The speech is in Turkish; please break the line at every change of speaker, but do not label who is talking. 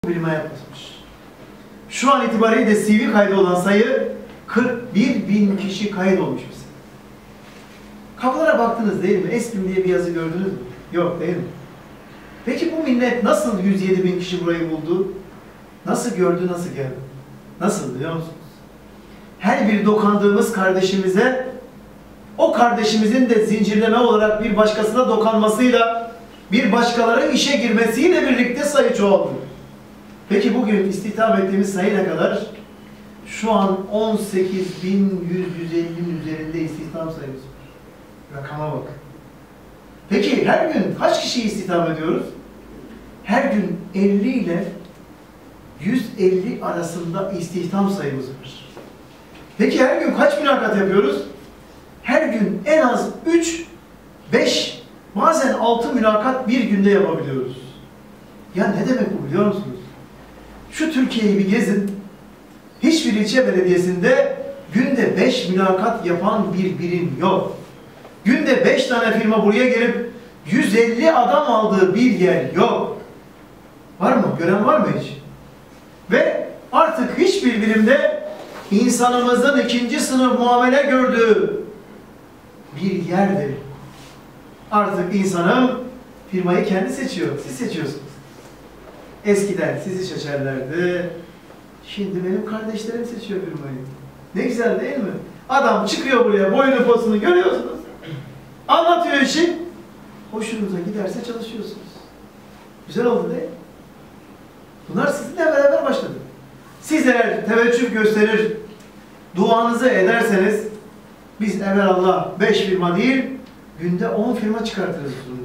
firmaya basmış. Şu an itibariyle CV kaydı olan sayı 41.000 kişi kayıt olmuş bize. Kapılara baktınız değil mi? Esprim diye bir yazı gördünüz mü? Yok değil mi? Peki bu millet nasıl 107.000 kişi burayı buldu? Nasıl gördü, nasıl geldi? Nasıl biliyor musunuz? Her bir dokandığımız kardeşimize, o kardeşimizin de zincirleme olarak bir başkasına dokanmasıyla, bir başkalarının işe girmesiyle birlikte sayı çoğaldı. Peki bugün istihdam ettiğimiz sayı ne kadar? Şu an 18.150'nin üzerinde istihdam sayımız var. Rakama bak. Peki her gün kaç kişiyi istihdam ediyoruz? Her gün 50 ile 150 arasında istihdam sayımız var. Peki her gün kaç mülakat yapıyoruz? Her gün en az 3, 5, bazen 6 mülakat bir günde yapabiliyoruz. Ya ne demek bu biliyor musunuz? Şu Türkiye'yi bir gezin. Hiçbir ilçe belediyesinde günde 5 mülakat yapan bir birim yok. Günde 5 tane firma buraya gelip 150 adam aldığı bir yer yok. Var mı? Gören var mı hiç? Ve artık hiçbir birimde insanımızın ikinci sınıf muamele gördüğü bir yerdir. Artık insanım firmayı kendi seçiyor. Siz seçiyorsunuz. Eskiden sizi seçerlerdi. Şimdi benim kardeşlerim seçiyor firmayı. Ne güzel değil mi? Adam çıkıyor buraya, boyunu posunu görüyorsunuz. Anlatıyor işi. Hoşunuza giderse çalışıyorsunuz. Güzel oldu değil mi? Bunlar sizinle beraber başladı. Siz eğer teveccüh gösterir, duanızı ederseniz, biz evvelallah 5 firma değil, günde 10 firma çıkartırız.